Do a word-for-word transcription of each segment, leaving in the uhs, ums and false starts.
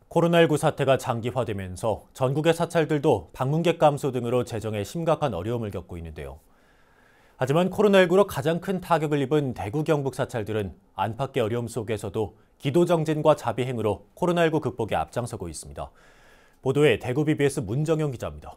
코로나십구 사태가 장기화되면서 전국의 사찰들도 방문객 감소 등으로 재정에 심각한 어려움을 겪고 있는데요. 하지만 코로나십구로 가장 큰 타격을 입은 대구 경북 사찰들은 안팎의 어려움 속에서도 기도 정진과 자비행으로 코로나십구 극복에 앞장서고 있습니다. 보도에 대구 비비에스 문정영 기자입니다.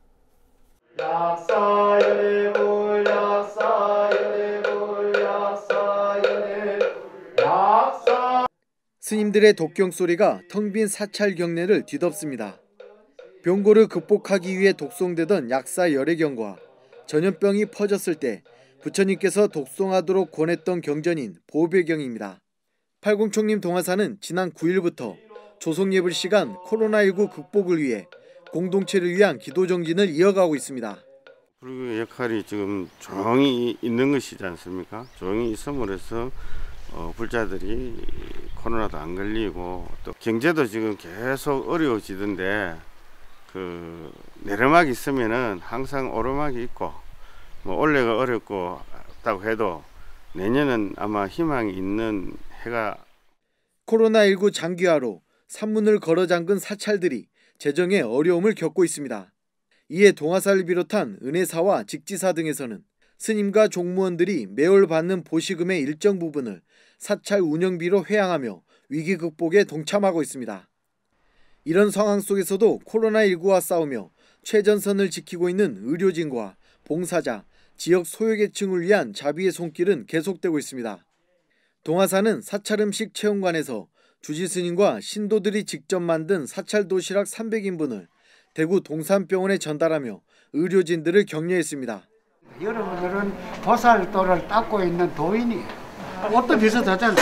스님들의 독경 소리가 텅 빈 사찰 경내를 뒤덮습니다. 병고를 극복하기 위해 독송되던 약사 열애경과 전염병이 퍼졌을 때 부처님께서 독송하도록 권했던 경전인 보배경입니다. 팔공총림 동화사는 지난 구 일부터 조속예불 시간 코로나십구 극복을 위해 공동체를 위한 기도 정진을 이어가고 있습니다. 불교의 역할이 지금 조용히 있는 것이지 않습니까? 조용히 있음으로써 어, 불자들이 코로나도 안 걸리고 또 경제도 지금 계속 어려워지던데 그 내리막이 있으면은 항상 오르막이 있고 뭐 올해가 어렵고 다고 해도 내년은 아마 희망이 있는 해가. 코로나십구 장기화로 산문을 걸어 잠근 사찰들이 재정에 어려움을 겪고 있습니다. 이에 동화사를 비롯한 은혜사와 직지사 등에서는 스님과 종무원들이 매월 받는 보시금의 일정 부분을 사찰 운영비로 회항하며 위기 극복에 동참하고 있습니다. 이런 상황 속에서도 코로나십구와 싸우며 최전선을 지키고 있는 의료진과 봉사자, 지역 소외계층을 위한 자비의 손길은 계속되고 있습니다. 동화사는 사찰음식 체험관에서 주지스님과 신도들이 직접 만든 사찰 도시락 삼백 인분을 대구 동산병원에 전달하며 의료진들을 격려했습니다. 여러분들은 보살도를 닦고 있는 도인이에요. 옷도 비슷하잖아요.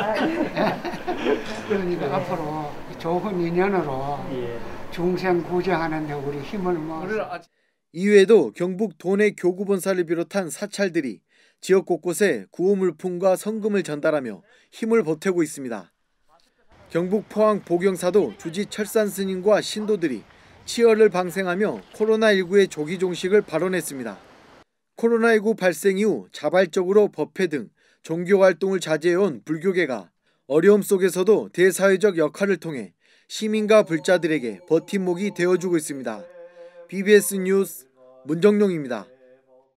그러니까 앞으로 좋은 인연으로 중생 구제하는 데 우리 힘을 모아서. 이외에도 경북 도내 교구본사를 비롯한 사찰들이 지역 곳곳에 구호물품과 성금을 전달하며 힘을 보태고 있습니다. 경북 포항 보경사도 주지 철산 스님과 신도들이 치열을 방생하며 코로나십구의 조기 종식을 발언했습니다. 코로나십구 발생 이후 자발적으로 법회 등 종교활동을 자제해온 불교계가 어려움 속에서도 대사회적 역할을 통해 시민과 불자들에게 버팀목이 되어주고 있습니다. 비비에스 뉴스 문정용입니다.